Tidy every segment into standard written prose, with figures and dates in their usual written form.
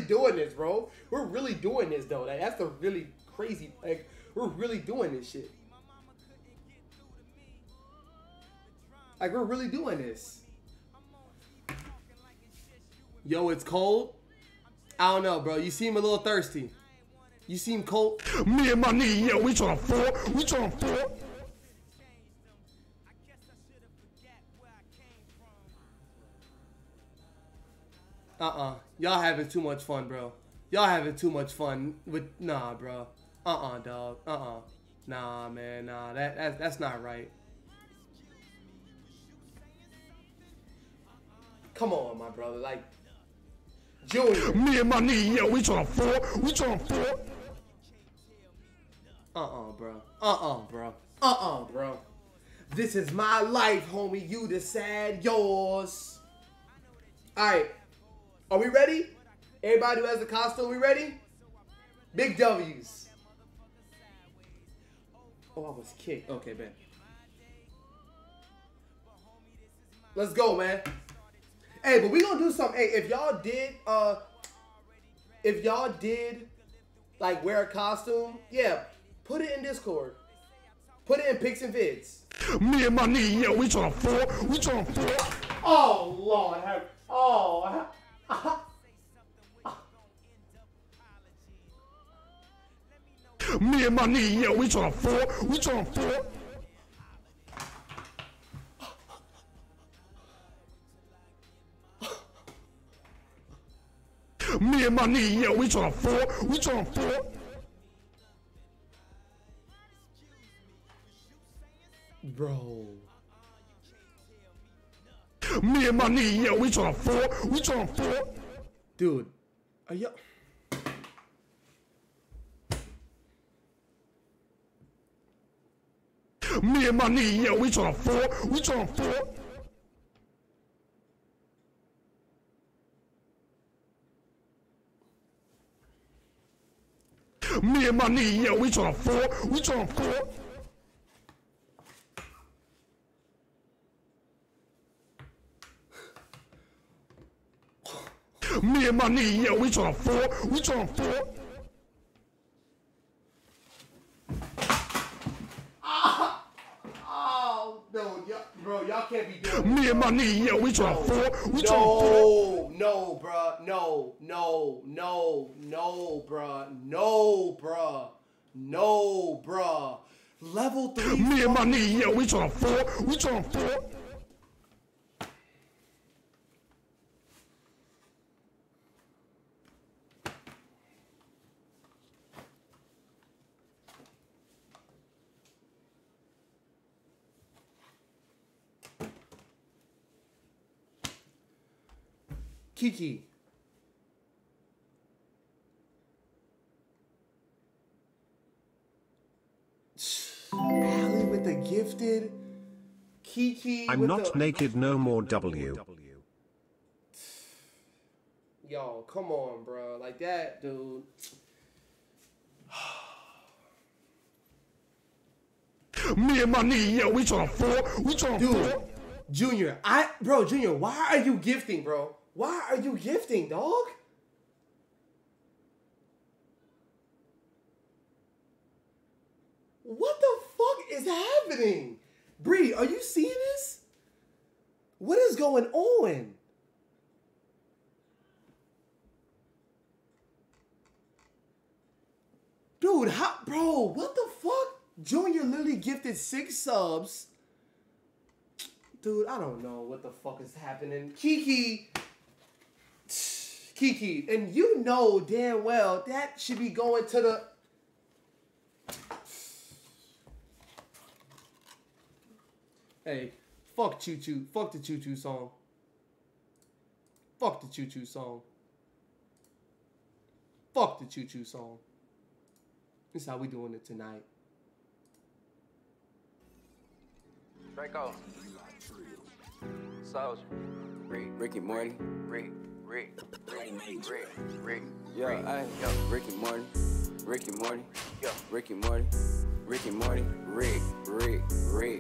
doing this, bro. We're really doing this, though. Like, that's the really crazy. Like, we're really doing this shit. Like, we're really doing this. Yo, it's cold. I don't know, bro. You seem a little thirsty. You seem cold. Me and my nigga, yeah, we tryna fuck. We tryna fuck. Y'all having too much fun, bro. Y'all having too much fun with nah, bro. Dog. Nah, man. Nah, that's not right. Come on, my brother. Like, Junior. Me and my nigga, yeah, we tryna fuck. We tryna fuck. Bro. This is my life, homie. You decide yours. Alright. Are we ready? Everybody who has a costume, we ready? Big W's. Oh, I was kicked. Okay, man. Let's go, man. Hey, but we gonna do something. Hey, if y'all did like wear a costume, yeah, put it in Discord. Put it in Pics and Vids. Me and my nigga, yeah, we tryna fuck. We tryna fuck. Oh Lord, Me and my nigga, yeah, we tryna fuck. We tryna fuck. Me and my nigga, yeah, we tryna fuck. We tryna fuck. bro. Me and my nigga, yeah, we tryna fuck. We tryna fuck. Dude, are you? Me and my nigga, yeah, we tryna fuck. We tryna fuck. Me and my nigga, yeah, we tryna fuck. We tryna fuck. Me and my nigga, yeah, we tryna fuck. We tryna fuck. Oh no, bro, y'all can't be doing. Me and my nigga, yeah, we tryna fuck. We tryna fuck. No, bruh. No, bruh. No, bruh. Level 3. Me and my nigga, yeah, we tryna fuck. We tryna fuck. Kiki. Allie with the gifted. Kiki. I'm with not the... naked no more W. Yo, come on, bro. Like that, dude. Me and my nigga, yeah, we tryna fuck. We tryna fuck. Junior, Junior, why are you gifting, bro? Why are you gifting, dog? What the fuck is happening? Bree, are you seeing this? What is going on? Dude, bro, what the fuck? Junior literally gifted 6 subs. Dude, I don't know what the fuck is happening. Kiki, and you know damn well that should be going to the... Hey, fuck Choo Choo. Fuck the Choo Choo song. Fuck the Choo Choo song. Fuck the Choo Choo song. This is how we doing it tonight. Draco. Soldier. Ricky Morty. Rick. Yo, Ricky Morty. Ricky Morty. Yo. Ricky Morty. Ricky Morty. Rick. Ricky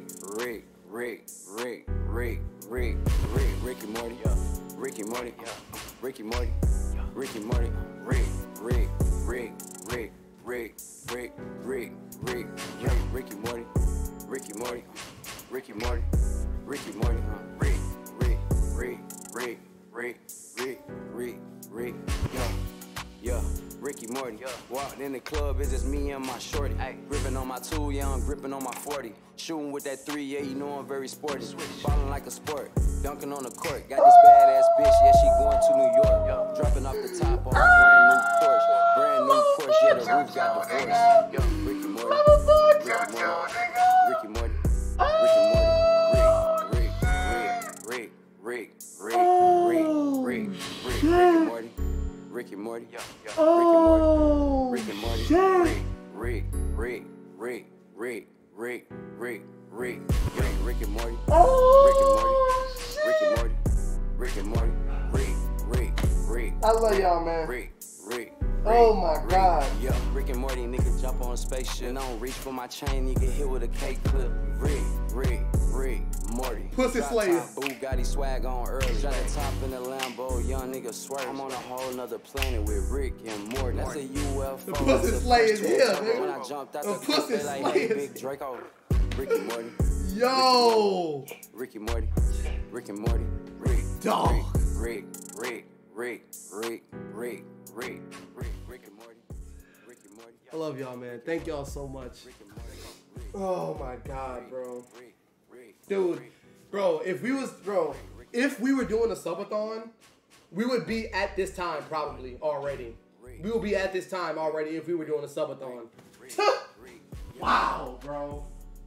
Morty. Yo. Ricky Morty. Ricky Morty. Ricky Morty, Rick, Rick, Rick, Rick, Rick, Rick, Rick, Rick, Ricky Morty, Ricky Morty, Ricky Morty, Ricky Morty, Rick, Rick, Rick, Rick, Rick, Rick, Rick, Rick, yeah, Ricky Morty. Walked in the club, it's just me and my shorty. Gripping on my 2, yeah, I'm gripping on my 40. Shooting with that 3, yeah, you know I'm very sporty. Falling like a sport, dunking on the court. Got this badass bitch, yeah, she going to New York. Dropping off the top on a brand new Porsche. Brand new Porsche, yeah, the roof got divorced. Ricky Morty, Ricky Morty, Ricky Morty, Rick, Rick, Rick, Rick, Rick, Rick, Rick, Rick, Ricky Morty. Ricky Morty, Oh, Ricky Morty, shit. Rick, Rick, Rick, Rick, Rick, Rick, Rick, Ricky Morty, Oh, Ricky Morty, Ricky Morty, Rick, Rick, Rick. I love y'all, man. Rick, Rick. Oh my God. Yeah, Rick and Morty, nigga jump on a spaceship. And I don't reach for my chain, you get hit with a cake clip. Rick, Rick, Rick, Morty. Pussy Slayer. Bugatti swag on early. Shot the top in the Lambo, young nigga swerve. I'm on a whole nother planet with Rick and Morty. That's a UFO. The Pussy Slayer is here, nigga. When I jumped out The the Pussy coupe, like, Slayer hey, is Big Draco. Ricky Morty. Yo. Ricky Morty. Rick and Morty. Rick. Dog. Rick. Rick. Rick. Rick. Rick. Rick. Rick. Rick and Morty. Rick and Morty. I love y'all, man. Thank y'all so much. Oh my God, bro. Dude, bro, if we were doing a subathon, we would be at this time probably already. We would be at this time already if we were doing a subathon. Wow, bro.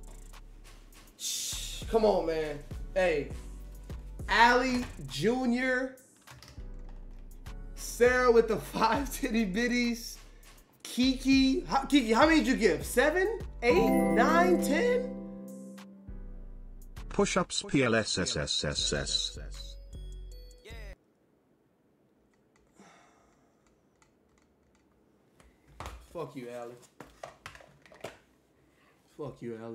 Shh, come on, man. Hey, Allie Jr., Sarah with the 5 titty bitties, Kiki, how many did you give? 7, 8, 9, 10? Push-ups PLSSSSS. Fuck you, Allie. Fuck you, Allie.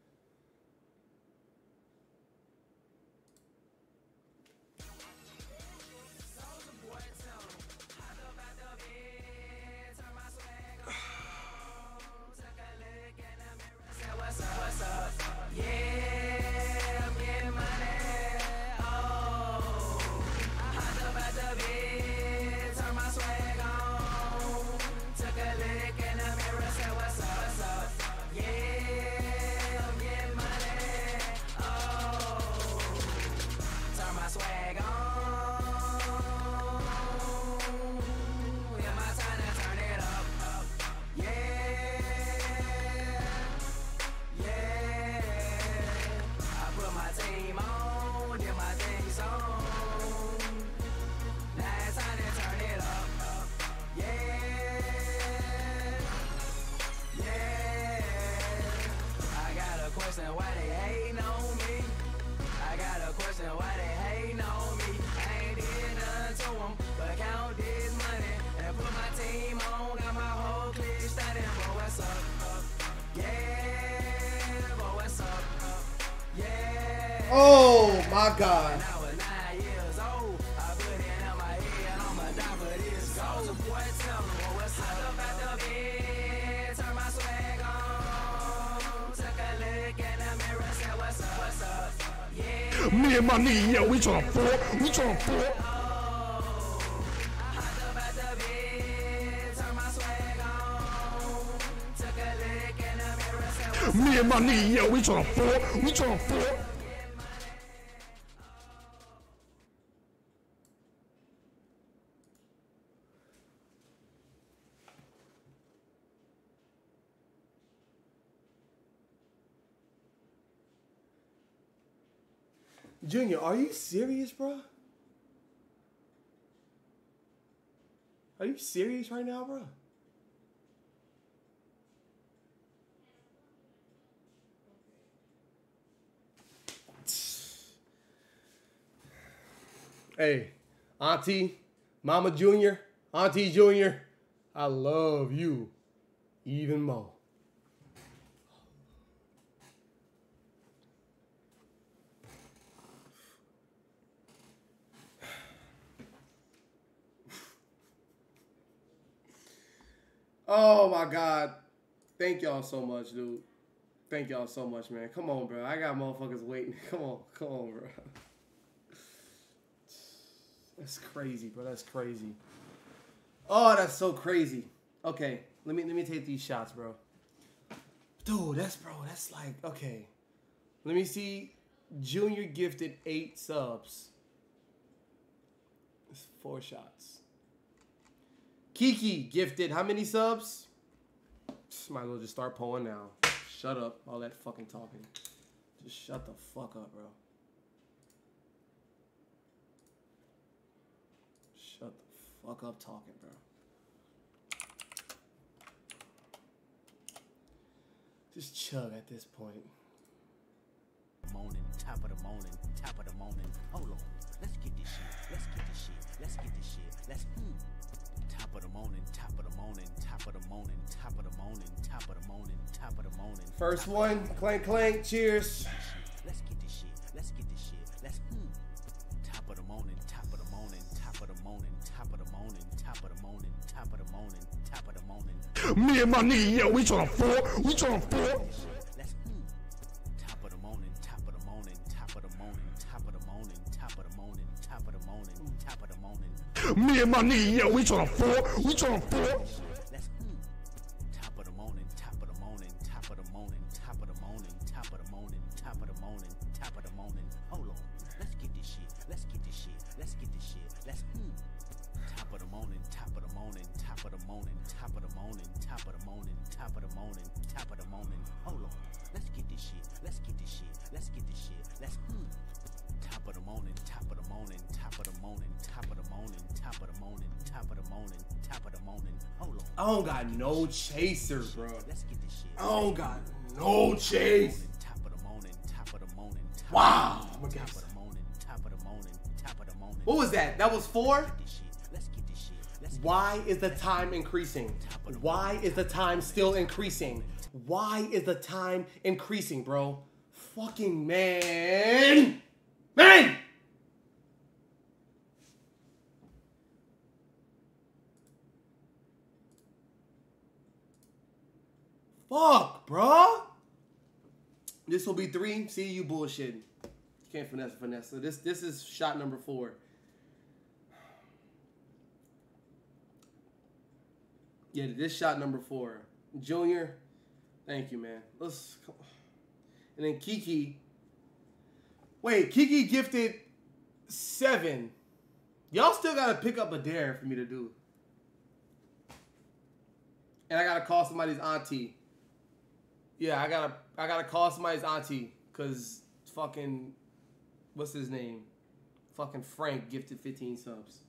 Why they hating on me? I got a question, why they hating on me? I ain't did nothing to them, but count this money and put my team on. Got my whole clique standing, boy, what's up? Yeah, boy, what's up? Yeah. Oh my God. When I was 9 years old, I put it in my head, I'ma die for this gold. Boy, tell me, boy, what's up? Up at the bed, turn my swag on, took a look in the mirror, said, what's up, what's up? Yeah. Me and my nigga, yeah, we tryna fuck. We tryna fuck. Me and my nigga, yeah, we tryna fuck. We tryna fuck. Junior, are you serious, bro? Are you serious right now, bro? Hey, Auntie, Mama Junior, Auntie Junior, I love you even more. Oh my God. Thank y'all so much, dude. Thank y'all so much, man. Come on, bro. I got motherfuckers waiting. Come on, bro. That's crazy, bro. That's crazy. Oh, that's so crazy. Okay, let me take these shots, bro. Dude, that's like, okay. Let me see. Junior gifted 8 subs. It's 4 shots. Kiki gifted how many subs? Might as well just start pulling now. Shut up. All that fucking talking. Just shut the fuck up, bro. Shut the fuck up talking, bro. Just chug at this point. Morning, top of the morning, top of the morning. Hold on, let's get this shit. Let's get this shit. Let's get this shit. Let's top of the morning, top of the morning, top of the morning, top of the morning, top of the morning, top of the morning. First one, clank clank. Cheers. Let's get this shit. Let's get this shit. Let's top of the morning, top of the morning, top of the morning, top of the morning, top of the morning, top of the morning, top of the morning. Me and my nigga, yeah, we tryna fuck. We tryna fuck. Let's top of the morning, top of the morning, top of the morning, top of the morning, top of the morning, top of the morning, top of the morning. Me and my nigga, yeah, we tryna fuck. We tryna fuck. Let's top of the morning, top of the morning, top of the morning, top of the morning, top of the morning, top of the morning, top of the morning. Hold on, let's get this shit. Let's get this shit. Let's get this shit. Let's top of the morning, top of the morning, top of the morning, top of the morning, top of the morning, top of the morning, top of the morning. Hold on, let's get this shit. Let's get this shit. Let's get this shit. Let's top of the morning, top of the morning, top of the morning, top of the morning, top of the morning, top of the morning, top of the morning. Hold on. I don't got no chaser, bro. Let's get this shit. I don't got no chase. Top of the morning, top of the morning. Wow. Top of the morning, top of the morning, top of the morning. What was that? That was 4? Let's get this shit. Why is the time increasing? Why is the time still increasing? Why is the time increasing, bro? Fucking man. Man! Fuck, bro. This will be 3. See, you bullshitting. You can't finesse. So this is shot number 4. Yeah, this shot number 4. Junior, thank you, man. Let's. And then Kiki. Wait, Kiki gifted 7. Y'all still gotta pick up a dare for me to do. And I gotta call somebody's auntie. Yeah, I gotta call somebody's auntie, cause fucking, what's his name? Fucking Frank gifted 15 subs.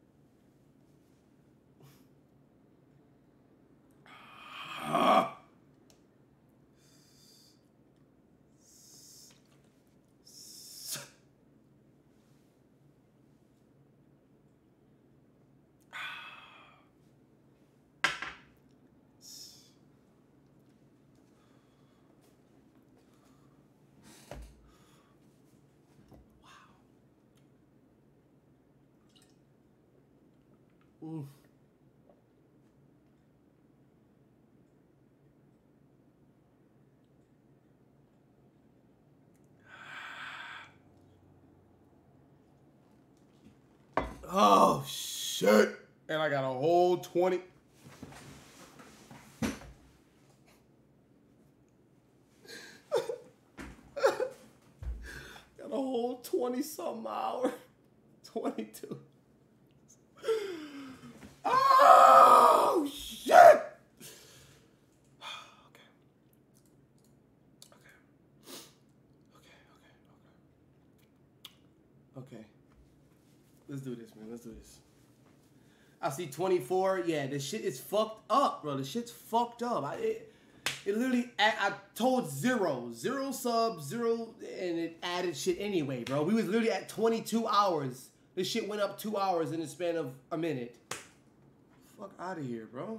Oof. Oh shit! And I got a whole 20. Got a whole 20-something hour. 22. Oh shit! Okay. Let's do this, man. Let's do this. I see 24. Yeah, this shit is fucked up, bro. The shit's fucked up. It literally, I told 0 subs, 0, and it added shit anyway, bro. We was literally at 22 hours. This shit went up 2 hours in the span of a minute. Fuck out of here, bro.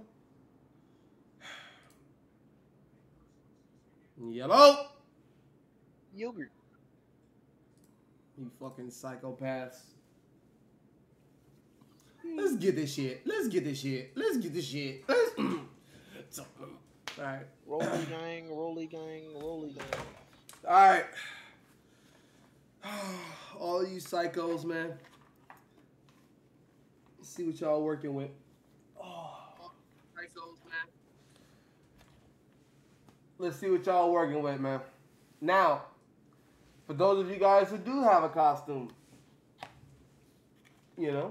Yellow. Yogurt. You fucking psychopaths. Let's get this shit. Let's get this shit. Let's get this shit. All right. Rolly gang, rolly gang, rolly gang. All right. All you psychos, man. Let's see what y'all working with. Oh, psychos, man. Let's see what y'all working with, man. Now, for those of you guys who do have a costume, you know,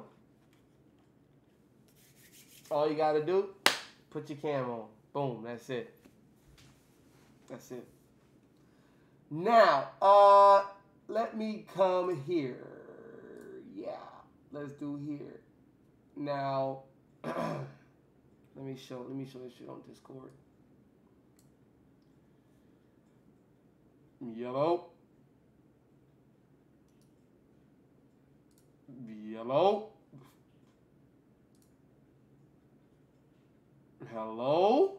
all you gotta do, put your cam on. Boom, that's it. That's it. Now, let me come here. Yeah, let's do here. Now, let me show this shit on Discord. Yellow. Yellow. Hello?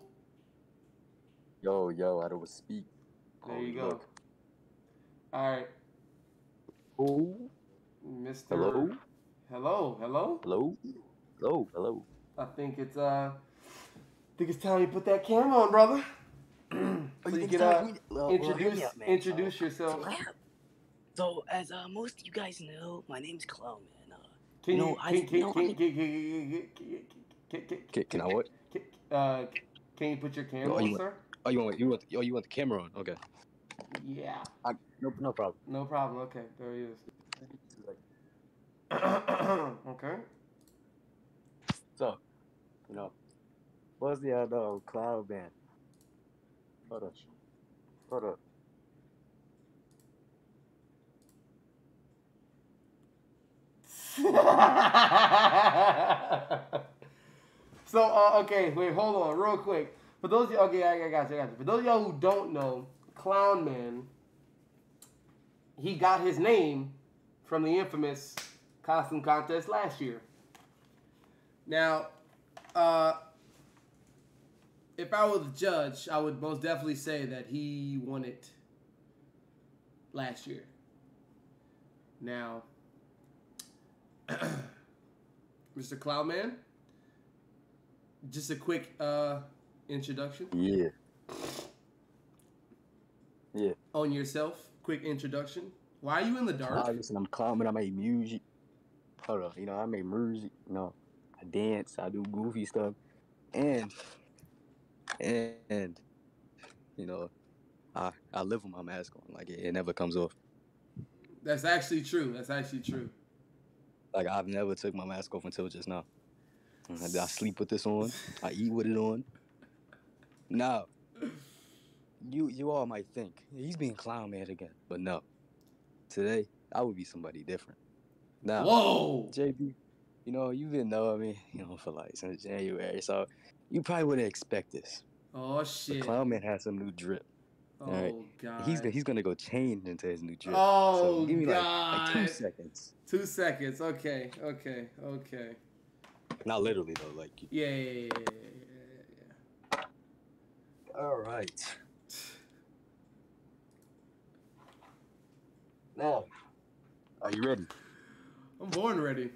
Yo, I don't speak. There you go. All right. Who? Mr. Hello? Hello? I think it's time you put that camera on, brother. So you can introduce yourself. So, as most of you guys know, my name's Clown, man. Can I what? Can you put your camera on, sir? Oh, you want the camera on? Okay. Yeah. No problem. No problem. Okay, there he is. Okay. So, what's the Cloud band? Hold up. So, okay, wait, hold on, real quick. For those of you, okay, I got you. For those of y'all who don't know, Clown Man, he got his name from the infamous costume contest last year. Now, if I were the judge, I would most definitely say that he won it last year. Now, Mr. Cloudman, just a quick introduction. Yeah. On yourself, quick introduction. Why are you in the dark? Listen, I'm Cloudman. I make music. Hold up, I make music. I dance. I do goofy stuff, and I live with my mask on. Like it never comes off. That's actually true. Like I've never took my mask off until just now. I sleep with this on. I eat with it on. Now, you all might think he's being Clown Man again, but no. Today I would be somebody different. Now, whoa, JB, you've been knowing me, for like since January, so you probably wouldn't expect this. Oh shit! But Clown Man has some new drip. Oh right? god! He's gonna go chain into his new drip. Oh so give me god! Like 2 seconds. 2 seconds. Okay. Not literally though, like. Yeah. All right. Now, are you ready? I'm born ready.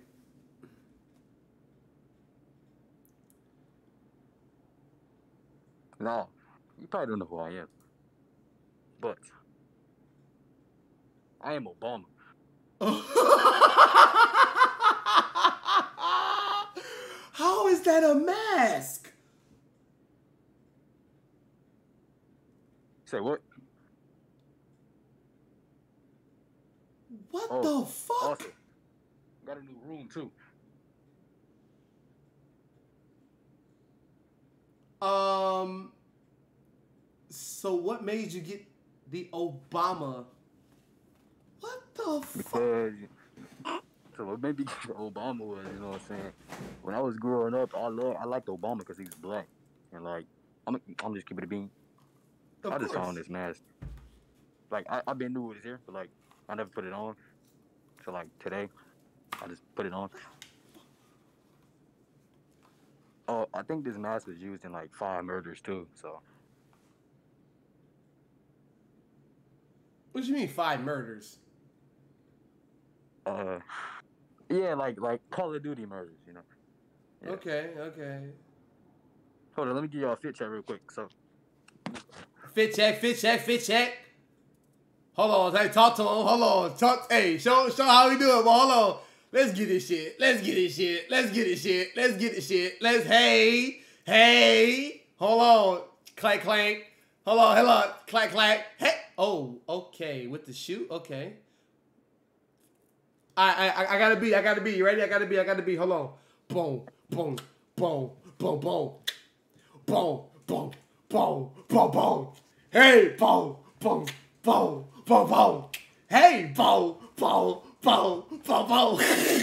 No, you probably don't know who I am, but I am Obama. How is that a mask? Say what? What the fuck? Awesome. Got a new room too. So what made you get the Obama? What the fuck? Because so what made me get the Obama was, you know what I'm saying? When I was growing up, I liked Obama because he was black, and like I'm just keeping it a bean. I just found this mask. Like I've been new with his hair, but like I never put it on. So like today, I just put it on. Oh, I think this mask was used in like 5 murders too. So. What do you mean 5 murders? Yeah, like Call of Duty murders, Yeah. Okay. Hold on, let me give y'all a fit check real quick. So, Fit check, fit check, fit check. Hold on, hey, talk to him. Hold on, talk. Hey, show how we do it. But hold on, let's get this shit. Let's get this shit. Let's get this shit. Let's get this shit. Let's hey. Hold on, clank clank. Hold on, clack clack. Hey, oh, okay, with the shoe, okay. I gotta be. You ready? I gotta be. Hold on. Boom, boom, boom, boom, boom, boom, boom, boom, boom, boom. Hey, boom, boom, boom, boom, boom. Hey, boom, boom, boom, boom, boom.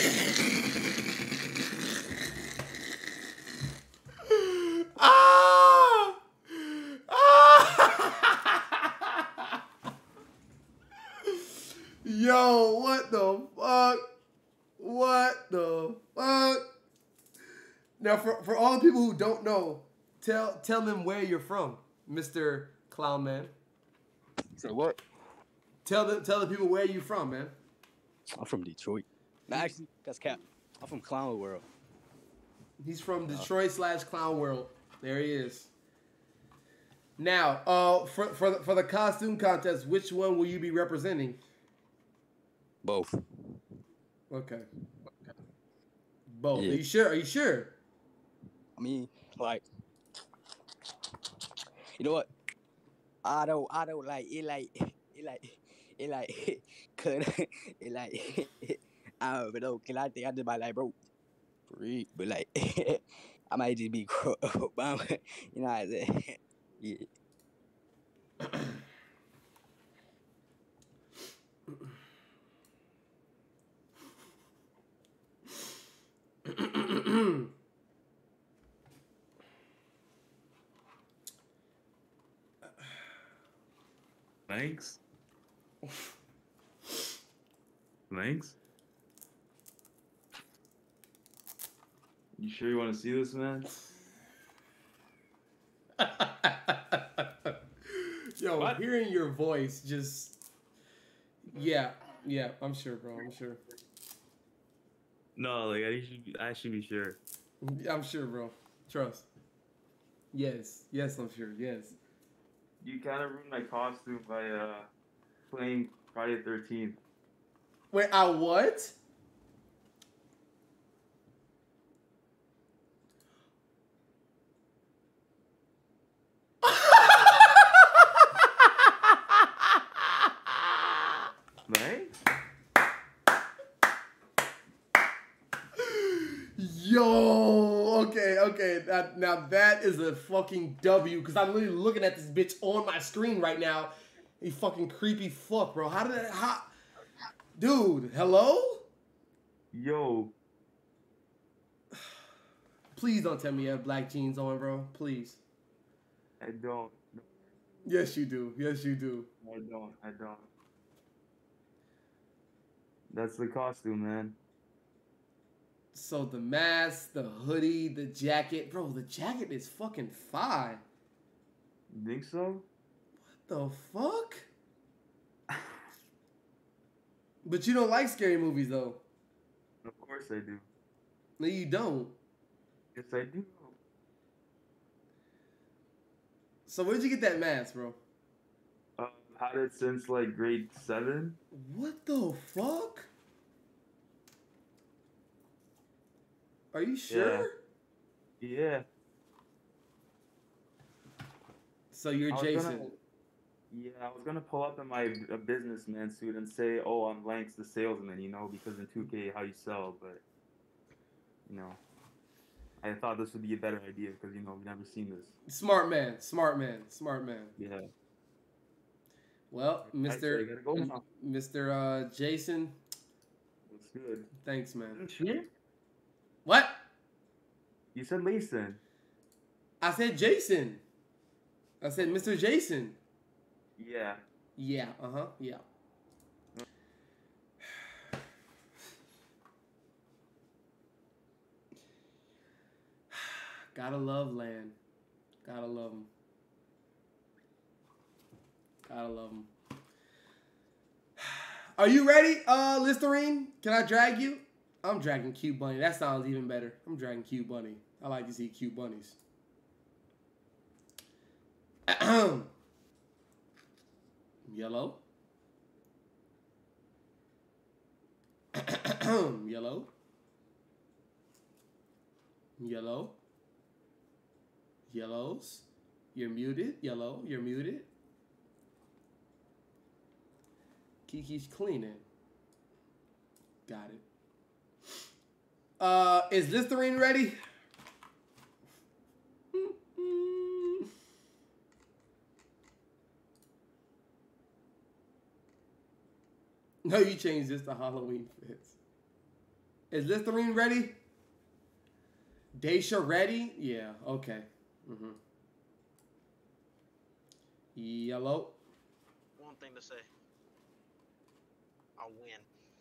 Ah! Ah! Yo, what the fuck? What the fuck? Now, for all the people who don't know, tell them where you're from, Mr. Clown Man. So what? Tell the people where you from, man. I'm from Detroit. Nah, actually, that's cap. I'm from Clown World. He's from Detroit / Clown World. There he is. Now, for the costume contest, which one will you be representing? Both. Okay. Both. Yeah. Are you sure? I mean, like, you know what? I don't like it. Cause it like I don't know. Cause I think I just might like bro, freak, but like I might just be Obama. You know what I'm saying? Yeah. Thanks. Thanks. You sure you want to see this, man? Yo, What? hearing your voice just... Yeah, I'm sure, bro. I'm sure. No, like I should be sure. I'm sure, bro. Trust. Yes, I'm sure. Yes. You kind of ruined my costume by playing Friday the 13th. Wait, I what? Right? Yo, okay. Now that is a fucking W, because I'm literally looking at this bitch on my screen right now. You fucking creepy fuck, bro. Dude, hello? Yo. Please don't tell me you have black jeans on, bro. Please. I don't. Yes, you do. I don't. That's the costume, man. So the mask, the hoodie, the jacket. Bro, the jacket is fucking fire. You think so? The fuck? But you don't like scary movies, though. Of course I do. No, you don't. Yes, I do. So where'd you get that mask, bro? Had it since like grade 7. What the fuck? Are you sure? Yeah. So you're Jason. I was gonna pull up in my businessman suit and say, "Oh, I'm Lance the salesman," you know, because in 2K how you sell. But you know, I thought this would be a better idea because you know we've never seen this. Smart man. Yeah. Well, Actually, I gotta go now. Mr. Jason. Looks good. Thanks, man. Shit. What? You said Mason. I said Jason. I said Mr. Jason. Yeah. Yeah. Yeah. Gotta love Land. Gotta love him. Are you ready, Listerine? Can I drag you? I'm dragging Cute Bunny. That sounds even better. I'm dragging Cute Bunny. I like to see cute bunnies. Yellow. Yellow. Yellow. Yellows. You're muted. Yellow. You're muted. Kiki's cleaning. Got it. Is Listerine ready? No, you changed this to Halloween fits. Is Listerine ready? Daisha ready? Yeah, okay. Yellow. One thing to say. I win.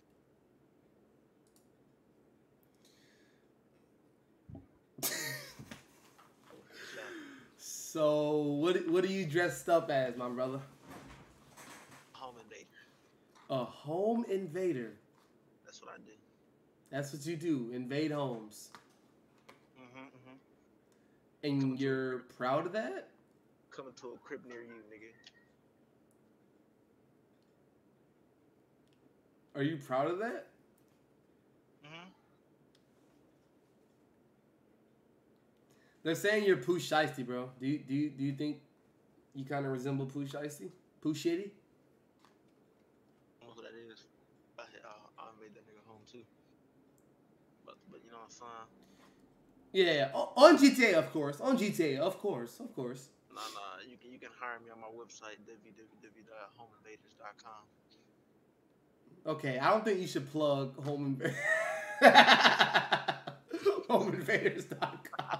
So, what are you dressed up as, my brother? Home invader. A home invader. That's what I do. That's what you do. Invade homes. Mm-hmm. And you're proud of that? Coming to a crib near you, nigga. Are you proud of that? Mm-hmm. They're saying you're Pooh Shiesty, bro. Do you think you kind of resemble Pooh Shiesty? Pooh Shitty? I don't know who that is. I'll invade that nigga home too. But you know what I'm saying? Yeah, on GTA, of course. On GTA, of course. Nah. You can hire me on my website www.homeinvaders.com. Okay, I don't think you should plug homeinvaders.com.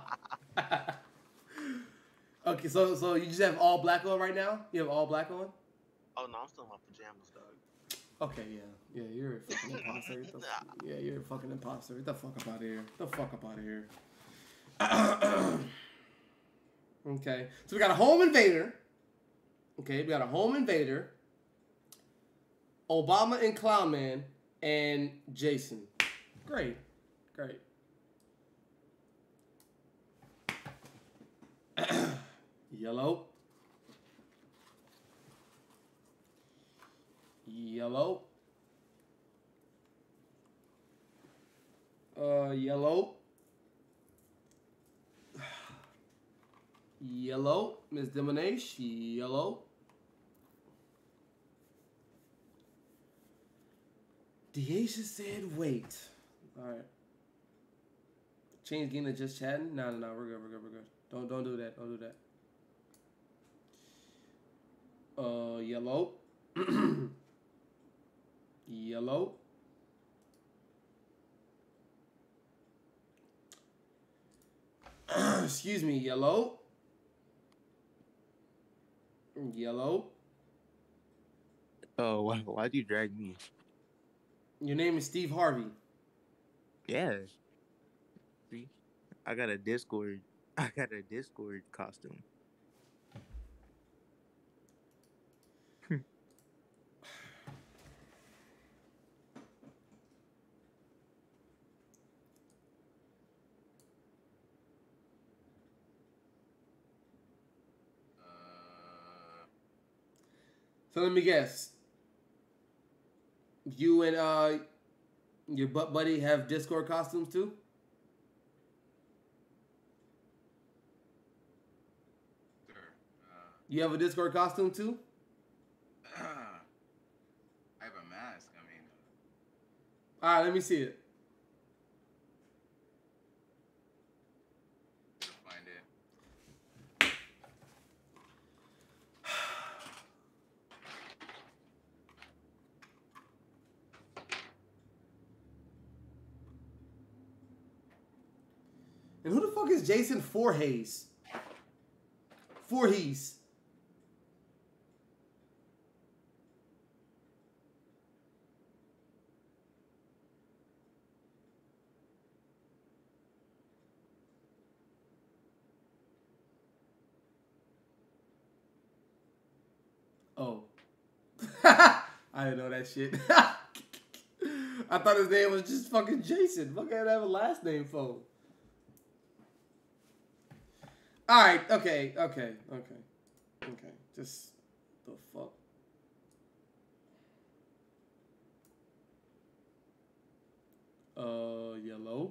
Okay, so you just have all black on right now? You have all black on? Oh no, I'm still in my pajamas, dog. Okay, yeah, you're a fucking imposter. Yeah, you're a fucking imposter. Get the fuck up out of here. Okay, so we got a home invader. Okay, we got a home invader, Obama and Clown Man, and Jason. Great. Yellow. Yellow. Yellow. Yellow. Miss Demonash. Yellow. Deasia said wait. Alright. Change Gina just chatting? No, we're good. Don't do that. Yellow. Yellow. Excuse me, yellow. Yellow. Oh, why'd you drag me? Your name is Steve Harvey. Yeah. See? I got a Discord costume. So let me guess. You and your butt buddy have Discord costumes too? Sure. You have a Discord costume too? I have a mask. I mean. All right, let me see it. Find it. And who the fuck is Jason Voorhees? Voorhees. Oh. I didn't know that shit. I thought his name was just fucking Jason. What can I have a last name for? Alright, okay. Okay, just the fuck. Yellow.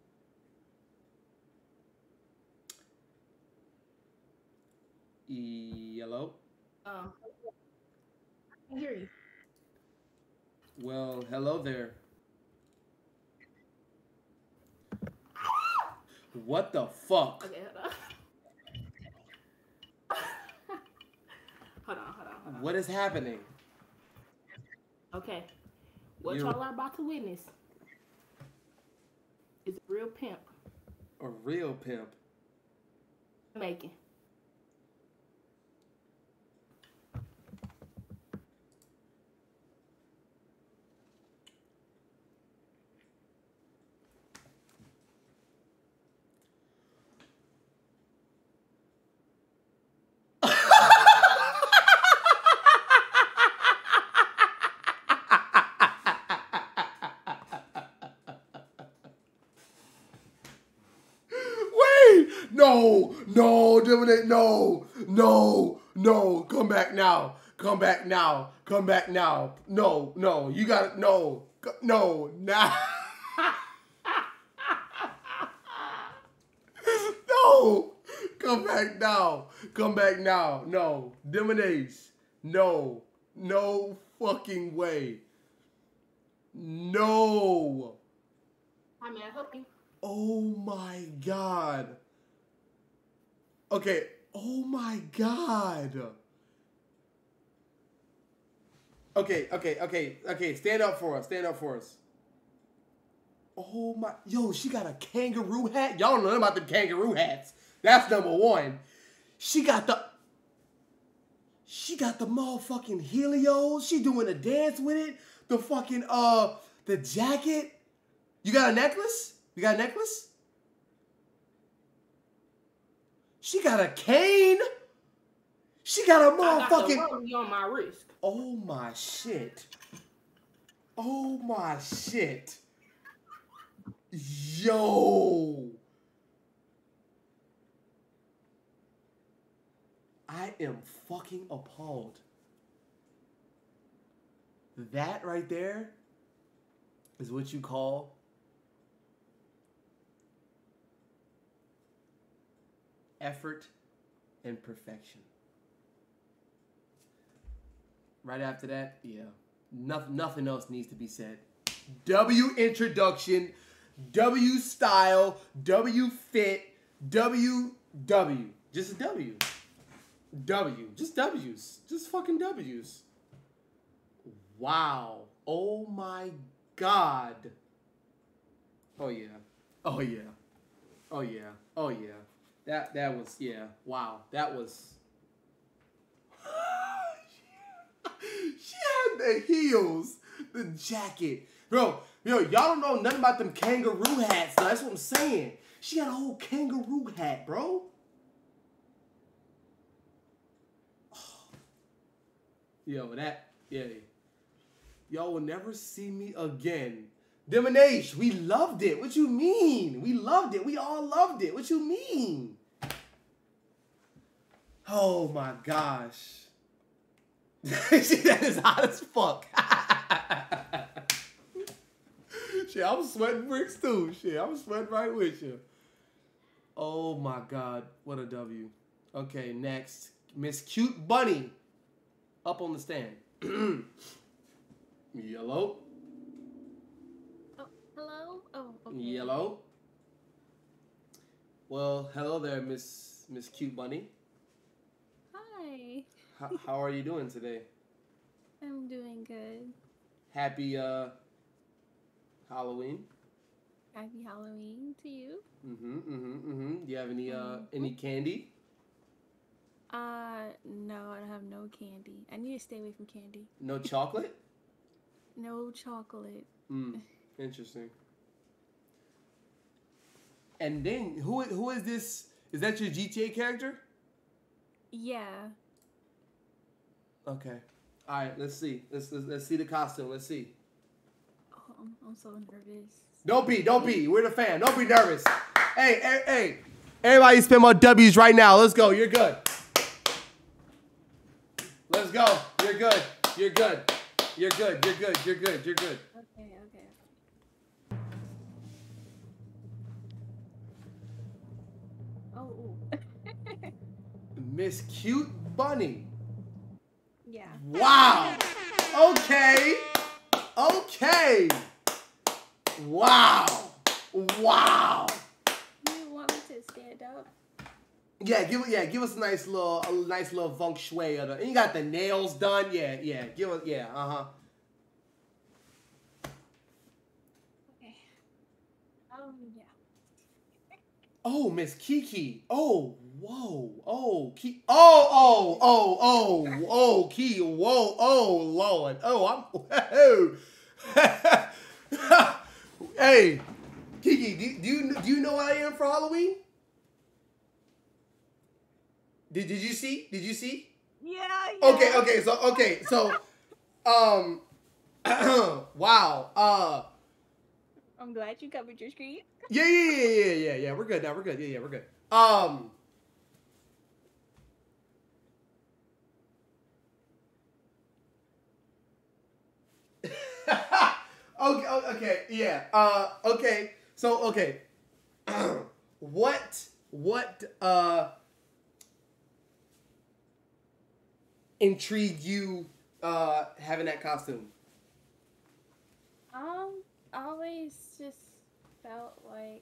Yellow. I can hear you. Well, hello there. What the fuck? Okay, hold on. hold on. What is happening? Okay. What y'all are about to witness is a real pimp A real pimp. making. Wait! No! No! Dominic, no! No! No! Come back now! Come back now! Come back now! No! No! You gotta... No! No! Now! No! Come back now! Come back now! No! Diminish! No! No fucking way! No! Hi, may I help you? Oh my god. Okay. Oh my god. Okay. Stand up for us. Oh my. Yo, she got a kangaroo hat. Y'all don't know nothing about them kangaroo hats. That's number one. She got the motherfucking Helios. She doing a dance with it. The fucking, the jacket. You got a necklace? You got a necklace? She got a cane. She got a motherfucking. I got the rollie on my wrist. Oh my shit. Oh my shit. Yo. I am fucking appalled. That right there is what you call effort and perfection. Right after that, yeah. Nothing else needs to be said. W introduction, W style, W fit, W. Just a W. W. Just W's. Just fucking W's. Wow. Oh my God. Oh yeah. Oh yeah. Oh yeah. Oh yeah. That was, yeah. Wow. That was. She had the heels, the jacket. Bro, y'all don't know nothing about them kangaroo hats. Though. That's what I'm saying. She got a whole kangaroo hat, bro. Yo, yeah. Y'all will never see me again. Diminish, we loved it. What you mean? We loved it. We all loved it. What you mean? Oh my gosh. That is hot as fuck. Shit, I'm sweating bricks too. Shit, I'm sweating right with you. Oh my God, what a W. Okay, next. Miss Cute Bunny. Up on the stand. Yellow. Oh, hello? Oh, okay. Yellow. Well, hello there, Miss Cute Bunny. Hi. How are you doing today? I'm doing good. Happy Halloween. Happy Halloween to you. Do you have any candy? No, I don't have no candy. I need to stay away from candy. No chocolate? No chocolate. Interesting. And then who is this? Is that your GTA character? Yeah. Okay. All right. Let's see. Let's see the costume. Let's see. Oh, I'm so nervous. Don't be. We're the fan. Don't be nervous. Hey. Everybody spend more W's right now. Let's go. You're good. Let's go. You're good. You're good. You're good. You're good. You're good. You're good. Okay. Oh. Miss Cute Bunny. Yeah. Wow. Okay. Okay. Wow. Wow. You want me to stand up? Give us a nice little feng shui of the, and you got the nails done. Yeah. Give us Okay. Yeah. Oh, Miss Kiki. Oh, whoa. Oh, Kiki. Oh, Kiki. Whoa. Oh, Lord. Oh, I'm. Hey, Kiki. Do you know what I am for Halloween? Did you see? Did you see? Yeah. Okay. So, wow. I'm glad you covered your screen. Yeah. We're good now. We're good. Yeah, we're good. Okay. Yeah. Okay. So, okay. What intrigued you having that costume? I always just felt like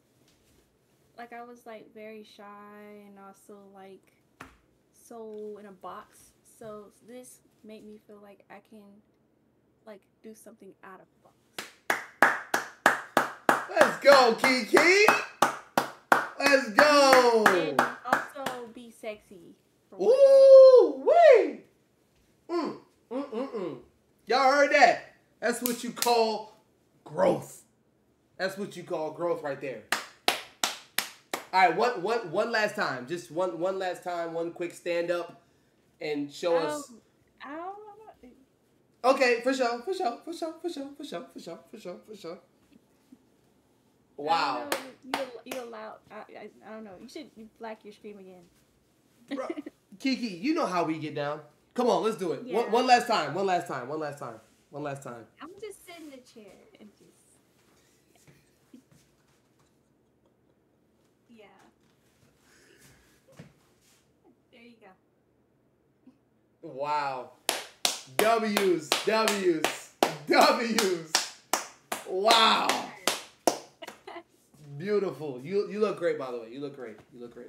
I was like very shy and also like so in a box. So this made me feel like I can like do something out of the box. Let's go, Kiki. Let's go. And also be sexy. Ooh, wee. Y'all heard that? That's what you call growth. That's what you call growth right there. All right, one last time. Just one last time. One quick stand up and show us. I don't know. Okay, for sure. Wow. You allowed. I don't know. You should black your stream again. Bro, Kiki, you know how we get down. Come on, let's do it. Yeah. One last time. One last time. I'm just sit in the chair and just. Yeah. There you go. Wow. W's. Wow. Beautiful. You look great, by the way. You look great.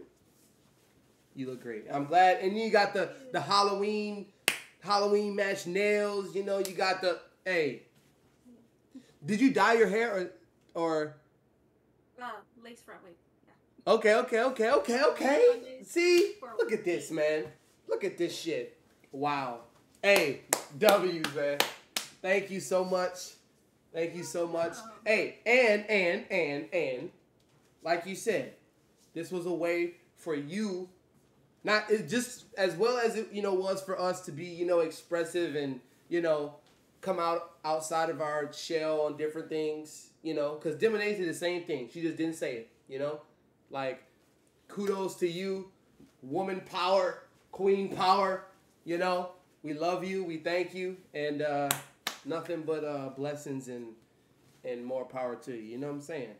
I'm glad. And you got the Halloween match nails. You know, you got the, hey. Did you dye your hair or? Lace front wig. Yeah. Okay. See? Look at this, man. Look at this shit. Wow. Hey, W's, man. Thank you so much. Hey, and like you said, this was a way for you, not just as well as it was for us to be expressive and come outside of our shell on different things, because Demonade did the same thing. She just didn't say it, like kudos to you, woman power, queen power, we love you, we thank you, and nothing but blessings and more power to you. You know what I'm saying?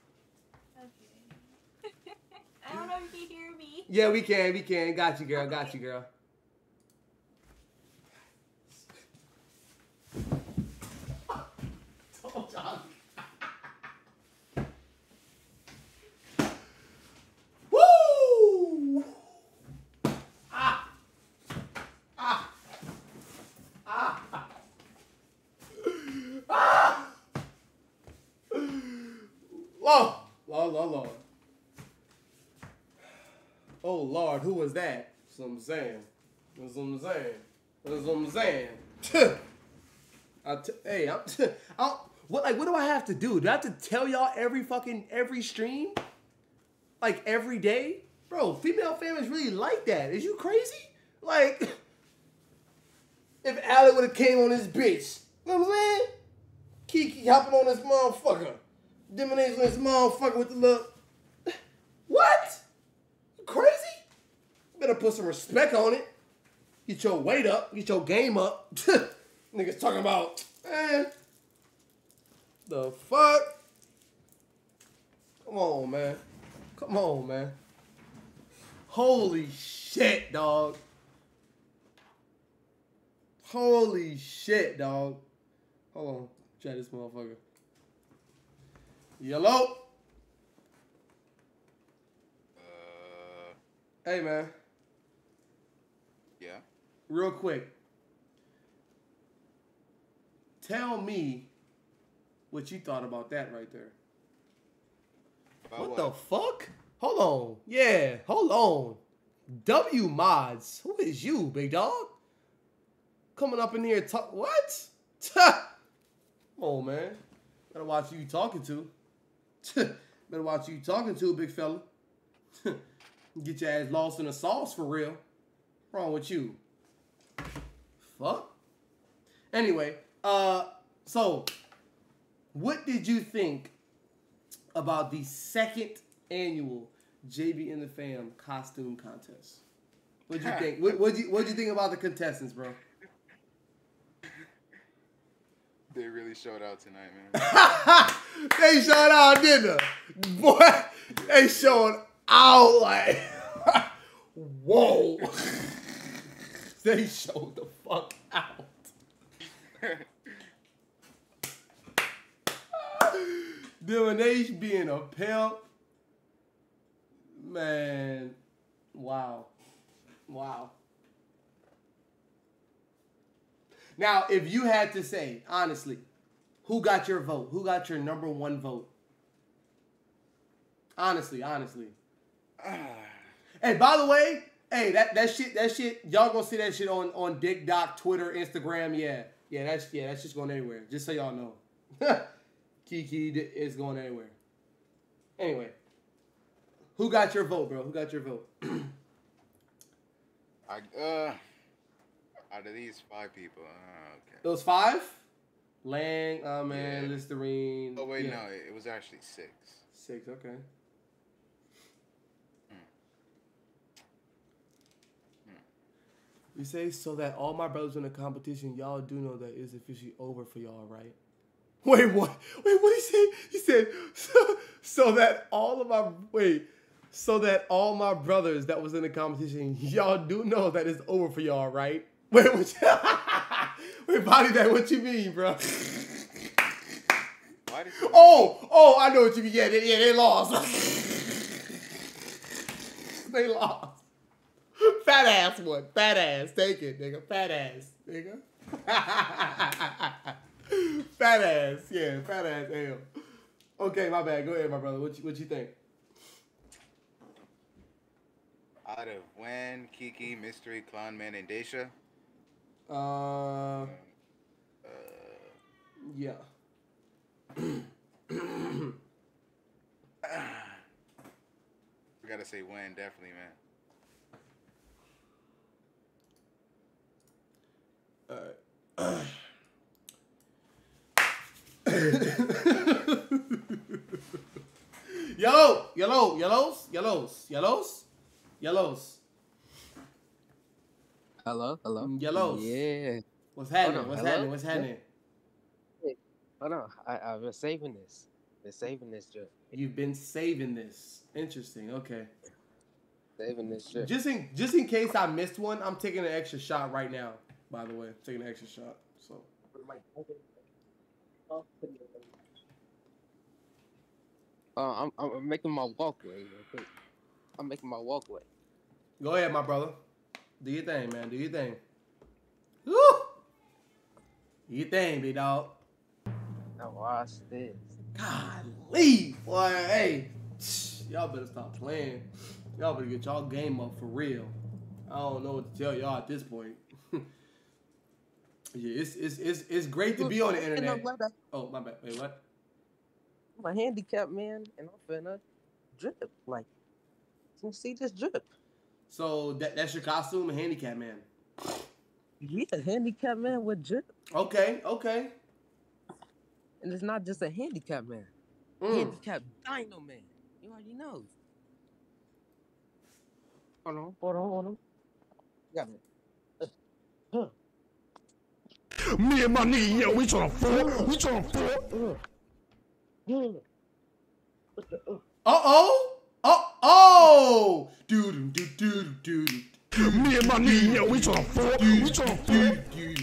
Okay. I don't know if you hear me. Yeah, we can. Got you, girl. Woo! Lord. Oh, Lord, who was that? That's what I'm saying. What do I have to do? Do I have to tell y'all every stream? Like, every day? Bro, female fans is really like that. Is you crazy? Like, if Alec would have came on this bitch, you know what I'm saying? Kiki hopping on this motherfucker. Demonation on this motherfucker with the look. What? You crazy? You better put some respect on it. Get your weight up. Get your game up. Niggas talking about, man. The fuck? Come on, man. Come on, man. Holy shit, dog. Holy shit, dog. Hold on. Try this motherfucker. Yellow. Hey, man. Yeah. Real quick. Tell me what you thought about that right there. About What the fuck? Hold on. Yeah, hold on. W Mods. Who is you, big dog? Coming up in here talk. What? Come on, man. Better watch who you talking to. Better watch who you talking to, big fella. Get your ass lost in the sauce for real. What's wrong with you? Fuck. Anyway, so what did you think about the second annual JB and the Fam costume contest? What'd you think? What'd you think about the contestants, bro? They really showed out tonight, man. They showed out, didn't they? Boy, they showed out like, whoa. They showed the fuck out. Divination being a pimp. Man, wow. Wow. Now, if you had to say, honestly, who got your vote? Who got your number one vote? Honestly. Hey, by the way, hey, that shit, y'all gonna see that shit on Dick Doc, Twitter, Instagram, yeah, that's just going everywhere. Just so y'all know. Kiki is going everywhere. Anyway, who got your vote, bro? Who got your vote? Out of these 5 people, okay. Those 5? Lang, man, Listerine. Oh wait, yeah. no, it was actually 6. 6, okay. You say, so that all my brothers in the competition, y'all do know that it's officially over for y'all, right? Wait, what? Wait, what did he say? He said, so that all my brothers that was in the competition, y'all do know that it's over for y'all, right? Wait, wait, Body Bag, what you mean, bro? Oh, I know what you mean. Yeah, they lost. They lost. Fat ass one. Fat ass. Take it, nigga. Fat ass, nigga. Fat ass. Yeah, fat ass. Damn. Okay, my bad. Go ahead, my brother. What you think? Out of Wen, Kiki, Mystery, Clownman, and Daisha? Yeah. We gotta say Wen, definitely, man. Yellows. Hello. Yellows. Yeah. What's happening? Hold on, What's hello? happening? What's happening? Wait, hold on. I've been saving this. Drip. You've been saving this. Interesting. Okay. Saving this drip. Just in case I missed one, I'm taking an extra shot right now. By the way, taking an extra shot. So. I'm making my walkway real quick. I'm making my walkway. Go ahead, my brother. Do your thing, man. Do your thing. Woo! Do your thing, big dog. Now watch this. Golly, boy, hey, y'all better stop playing. Y'all better get y'all game up for real. I don't know what to tell y'all at this point. Yeah, it's great to be on the internet. Oh, my bad. Wait, what? I'm a handicapped man, and I'm finna drip. Like, you see this drip? So that's your costume, a handicap man. Yeah, handicapped man with drip. Okay. And it's not just a handicapped man. Handicapped dino man. You already know. Hold on. Got it. Me and my nigga, yeah, we tryna fuck. We tryna fuck. Uh-oh. Oh. Dude. Me and my nigga, yeah, we tryna fuck. We tryna fuck.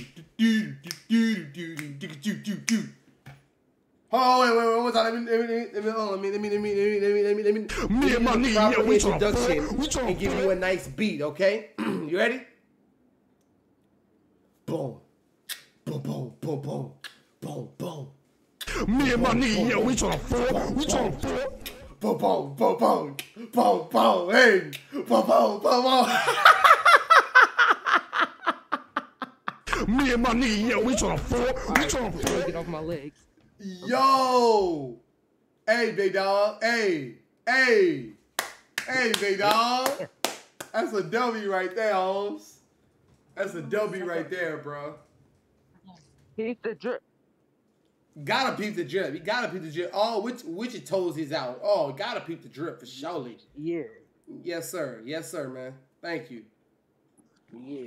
Oh, wait, one more time. Let me and my nigga, yeah, proper we tryna introduction fuck. We tryna and give you a nice beat, okay? You ready? Boom. Boom, boom, boom, boom. Boom, boom. Me and my nigga, yeah, we tryna fuck. We tryna fuck. Boom, boom, boom, boom. Boom, boom, hey. Boom, boom, boom, boom. Me and my nigga, yeah, we tryna fuck. We tryna fuck. Get off my legs. Yo. Hey, big dog. Hey, big dog. That's a W right there, Holmes. That's a W right there, bro. Keep the drip. Gotta peep the drip. You gotta peep the drip. Oh, which toes he's out. Oh, gotta peep the drip for surely. Yeah. Yes, sir. Yes, sir, man. Thank you. Yeah.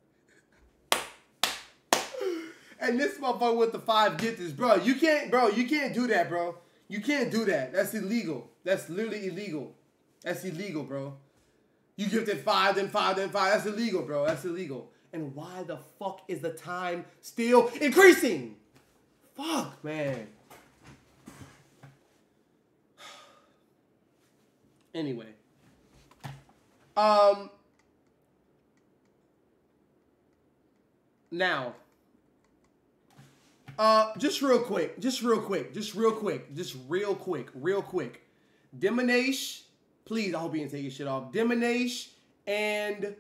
And this motherfucker with the 5 get this, bro. You can't do that, bro. You can't do that. That's illegal. That's literally illegal. That's illegal, bro. You gifted 5, then 5, then 5. That's illegal, bro. That's illegal. And why the fuck is the time still increasing? Fuck, man. Anyway. Now. Just real quick. Diminish, please, I hope you didn't take your shit off. Diminish and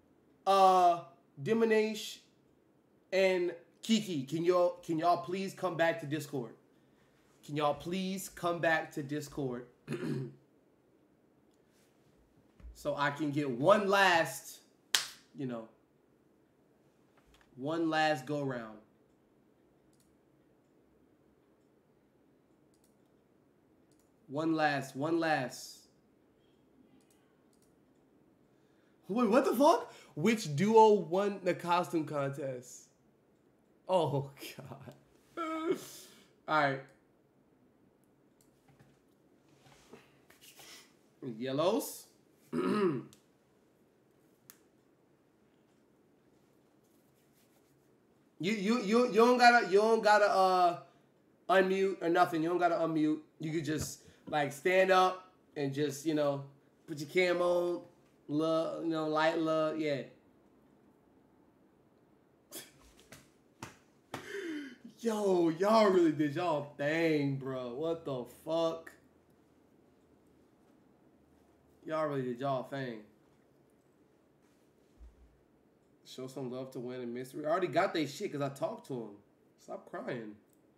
Kiki, can y'all please come back to Discord? Can y'all please come back to Discord? So I can get one last go round. One last. Wait, what the fuck? Which duo won the costume contest? Oh, God. All right. Yellows. You don't gotta unmute or nothing. You don't gotta unmute. You could just like stand up and just put your cam on, light love, yeah. Yo, y'all really did y'all thing, bro. What the fuck? Y'all really did y'all thing. Show some love to Win and Mystery. I already got they shit because I talked to him. Stop crying.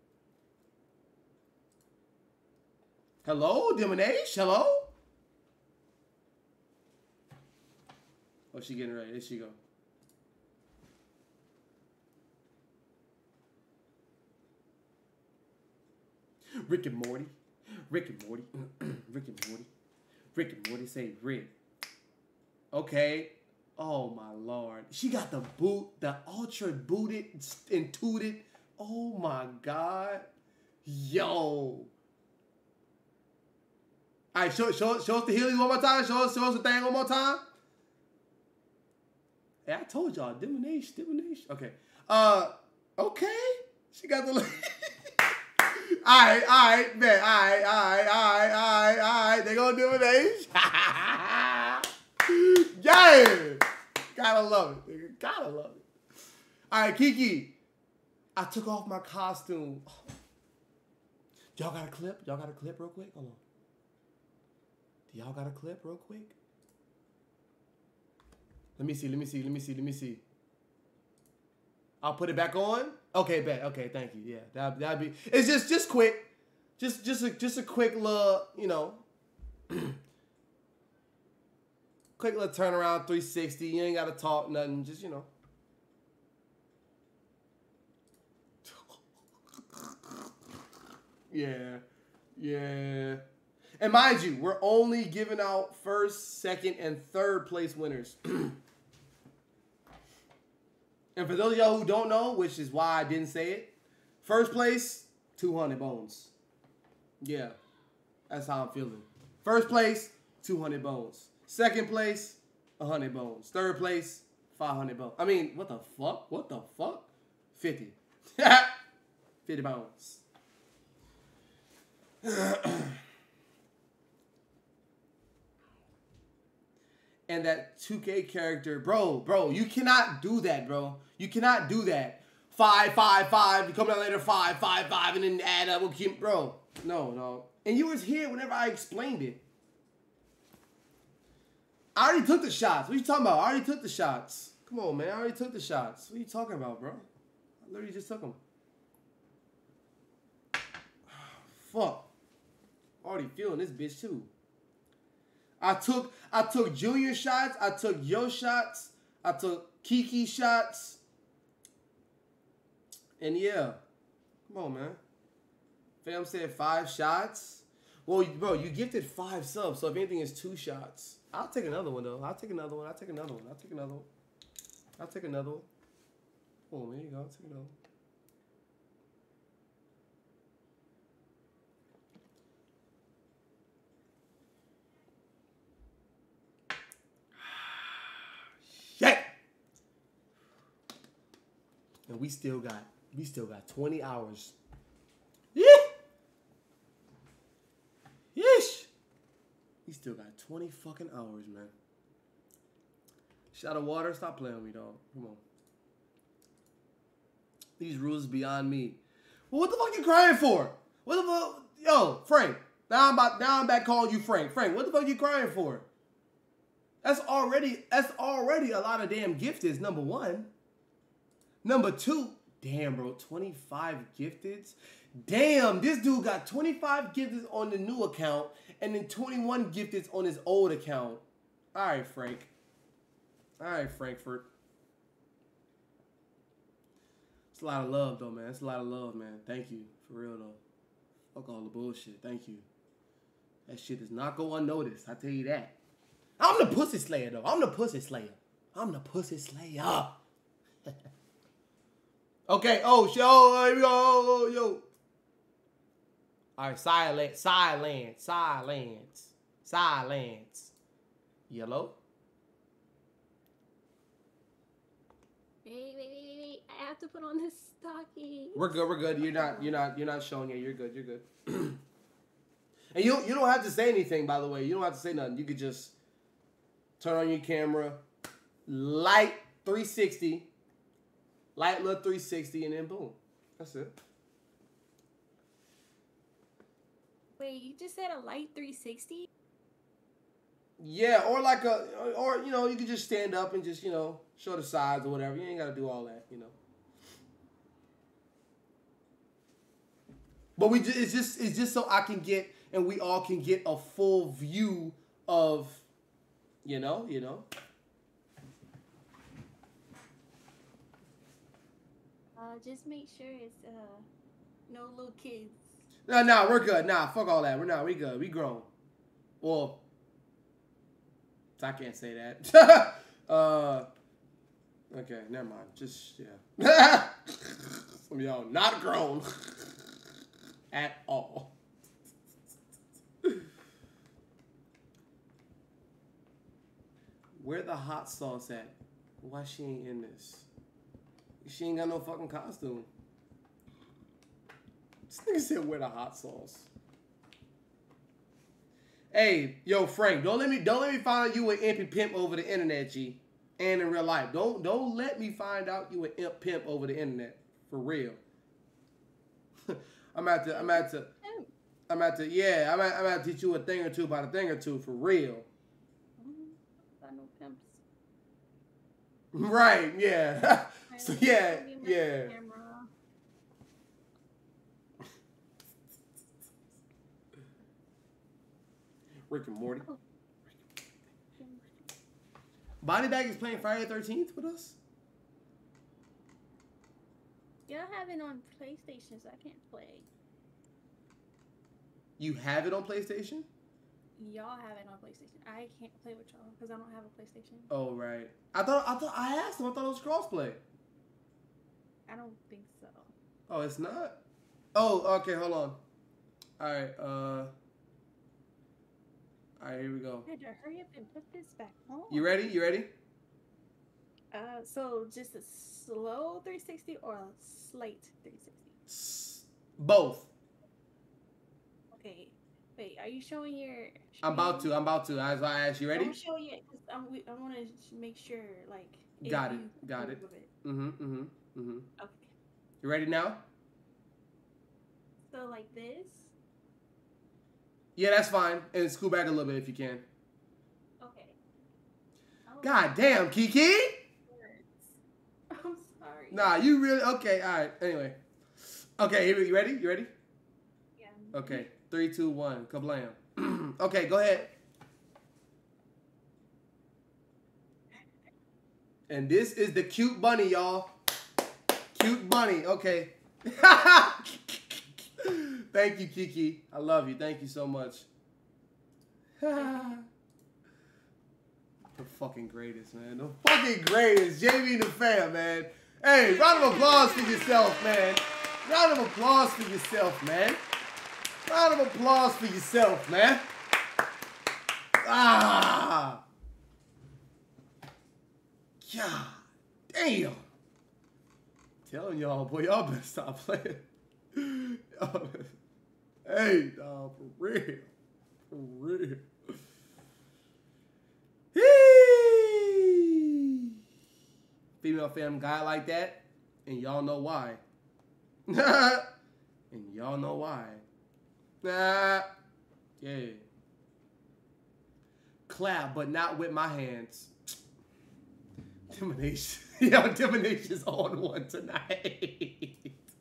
Hello, Diminish? Hello? Oh, she getting ready. There she go. Rick and Morty. Rick and Morty. Rick and Morty. Rick and Morty say Rick. Okay. Oh my lord. She got the boot, the ultra booted and tooted. Oh my god. Yo. Alright, show us the Heelys one more time. Show us the thing one more time. Hey, I told y'all, Diminish. Okay. Okay. She got the Alright, man. Alright. They gonna Diminish. Yeah. Gotta love it. Gotta love it. Alright, Kiki. I took off my costume. Y'all got a clip? Y'all got a clip real quick? Hold on. Do y'all got a clip real quick? Let me see. I'll put it back on. Okay, bet. Okay, thank you. Yeah, that'd be. It's just quick, just a quick little, quick little turnaround 360. You ain't gotta talk nothing. Just Yeah. And mind you, we're only giving out first, second, and third place winners. And for those of y'all who don't know, which is why I didn't say it, first place, 200 bones. Yeah, that's how I'm feeling. First place, 200 bones. Second place, 100 bones. Third place, 500 bones. I mean, what the fuck? What the fuck? 50. 50 bones. And that 2K character, bro, you cannot do that, bro. You cannot do that. 5, 5, 5. You come down later, 5, 5, 5, and then add up. Bro, no. And you was here whenever I explained it. I already took the shots. What are you talking about? I already took the shots. Come on, man. I already took the shots. What are you talking about, bro? I literally just took them. Fuck. Already feeling this bitch too. I took Junior shots. I took Yo shots. I took Kiki shots. And yeah. Come on, man. Fam said 5 shots. Well, bro, you gifted 5 subs, so if anything, it's 2 shots. I'll take another one, though. I'll take another one. Oh, there you go. I'll take another one. Shit! And we still got 20 hours. Yeah. Yeesh. We still got 20 fucking hours, man. Shot of water. Stop playing with me, dog. Come on. These rules beyond me. Well, what the fuck you crying for? What the fuck? Yo, Frank. Now I'm back calling you Frank. Frank, what the fuck you crying for? That's already a lot of damn gifteds, number 1. Number 2, damn, bro, 25 gifteds. Damn, this dude got 25 gifteds on the new account and then 21 gifteds on his old account. All right, Frank. All right, Frankfurt. It's a lot of love, though, man. It's a lot of love, man. Thank you. For real, though. Fuck all the bullshit. Thank you. That shit does not go unnoticed. I tell you that. I'm the pussy slayer, though. I'm the pussy slayer. Okay. Oh, here we go. Yo. All right. Silence. Yellow. Wait. I have to put on this stocking. We're good. You're not showing it. You're good. And you don't have to say anything, by the way. You don't have to say nothing. You could just turn on your camera, light 360, light look 360, and then boom. That's it. Wait, you just said a light 360? Yeah, or you could just stand up and just, show the sides or whatever. You ain't got to do all that, But it's just so I can get, and we all can get a full view of, Just make sure it's no little kids. No, we're good. Nah, fuck all that. We good. We grown. Well, I can't say that. Okay, never mind. Just, yeah. Some of y'all not grown at all. Where the hot sauce at? Why she ain't in this? She ain't got no fucking costume. This nigga said, where the hot sauce? Hey, yo, Frank, don't let me find out you an imp pimp over the internet, G. And in real life. Don't let me find out you an imp pimp over the internet. For real. I'm about to teach you a thing or two about a thing or two, for real. Got no pimps. Right, yeah. So yeah. Rick and Morty. Body Bag is playing Friday the 13th with us? Y'all have it on PlayStation, so I can't play. You have it on PlayStation? Y'all have it on PlayStation. I can't play with y'all because I don't have a PlayStation. Oh, right. I thought I asked him. I thought it was crossplay. I don't think so. Oh, it's not? Oh, okay, hold on. Alright, alright, here we go. I had to hurry up and put this back on. You ready? You ready? So just a slow 360 or a slate 360? Both. Okay. Wait, are you showing your? I'm about to. As I ask, you ready? Don't show yet, cause I want to make sure, like. Got it. Okay. You ready now? So like this. Yeah, that's fine. And scoot back a little bit if you can. Okay. God damn, Kiki. I'm sorry. Nah, you really okay? All right. Anyway. Okay, here you ready? You ready? Yeah. Okay. 3, 2, 1. Kablam. Okay, go ahead. And this is the cute bunny, y'all. Cute bunny. Okay. Thank you, Kiki. I love you. Thank you so much. The fucking greatest, man. The fucking greatest. JV and the fam, man. Hey, round of applause for yourself, man. Round of applause for yourself, man. Round of applause for yourself, man. Ah. God damn. Telling y'all, boy, y'all better stop playing. Hey, dog, for real. For real. Female fam guy like that, and y'all know why. And y'all know why. Yeah. Clap, but not with my hands. Dimination. Yo, Dimination's on one tonight.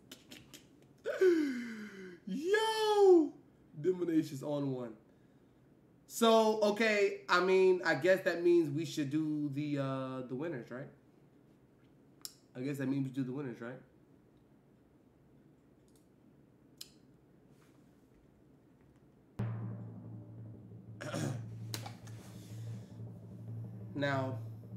Yo, Dimination's on one. So, okay, I mean, I guess that means we should do the winners, right? I guess that means we do the winners, right? Now,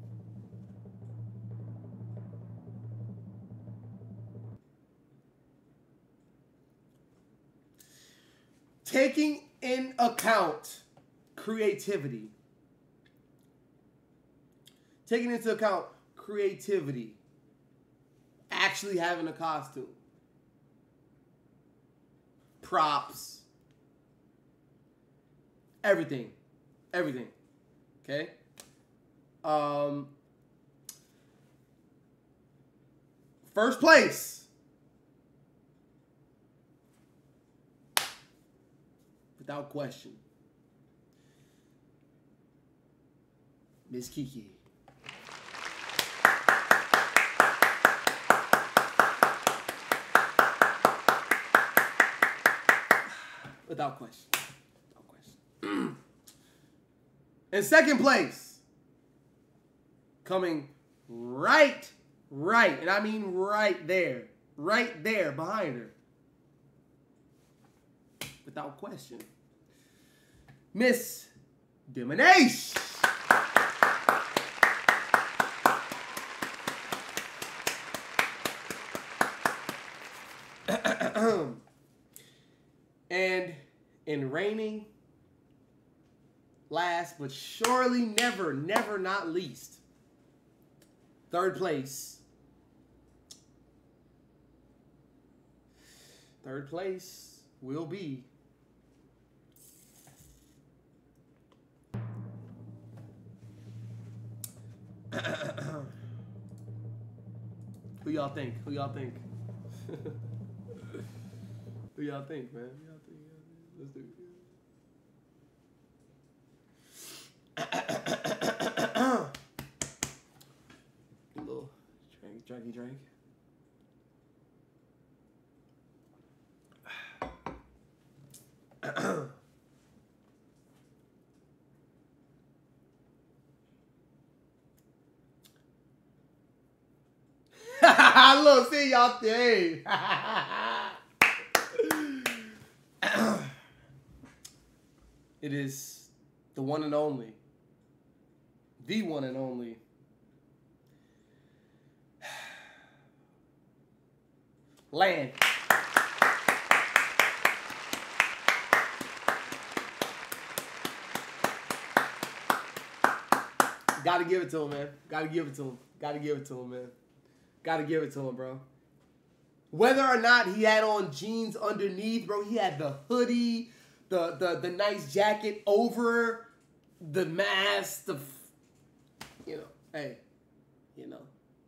taking in account creativity. Taking into account creativity. Actually having a costume. Props. Everything. Everything. Okay? First place. Without question. Miss Kiki. Without question. Without question. In second place, coming right, and I mean right there behind her. Without question. Miss Dimination. And in reigning, last but surely never not least, third place. Third place will be who y'all think? Who y'all think? Who y'all think, man? Who y'all think? Let's do it. A little drink. Look, see y'all think. It is the one and only. The one and only. Land. Gotta give it to him, man. Gotta give it to him. Gotta give it to him, man. Gotta give it to him, bro. Whether or not he had on jeans underneath, bro, he had the hoodie, the nice jacket over the mask, you know, hey, you know.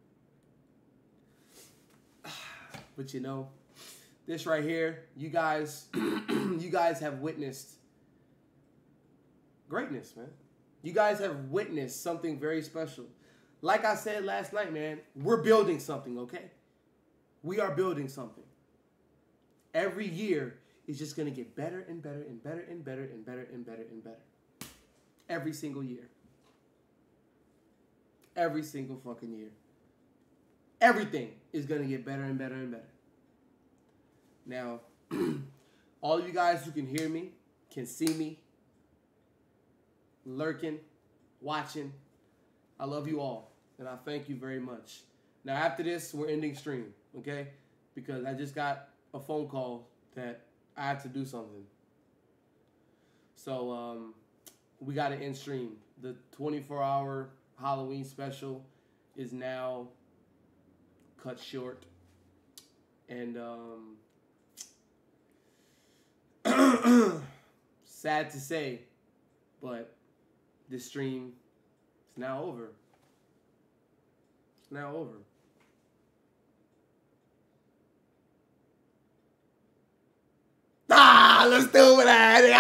But you know, this right here, you guys, you guys have witnessed greatness, man. You guys have witnessed something very special. Like I said last night, man, we're building something, okay? We are building something. Every year is just going to get better and better and better and better and better and better and better. Every single year. Every single fucking year. Everything is going to get better and better and better. Now, all of you guys who can hear me, can see me, lurking, watching, I love you all, and I thank you very much. Now, after this, we're ending stream, okay? Because I just got a phone call that I have to do something. So, we got to end stream. The 24-hour Halloween special is now cut short. And, sad to say, but this stream is now over. It's now over. Ah, let's do it.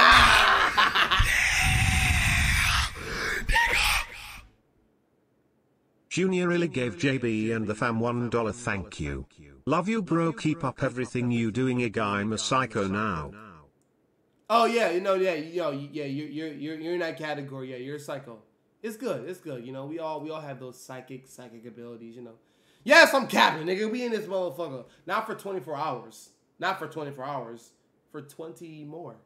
Junior really gave JB and the fam $1 thank you. Love you, bro. Keep up everything you doing. I'm a psycho now. Oh yeah, you know, you're in that category. Yeah, you're a psycho. It's good. It's good. You know, we all have those psychic abilities. You know. Yes, I'm capping, nigga. We in this motherfucker. Not for 24 hours. Not for 24 hours. For 20 more.